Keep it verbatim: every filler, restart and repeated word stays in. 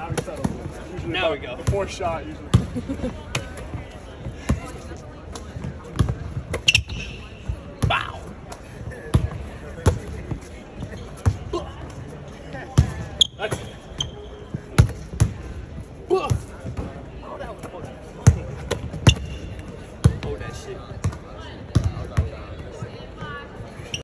Now he settles it. Usually Now we go. The fourth shot usually. Wow. That's it. Oh, that shit.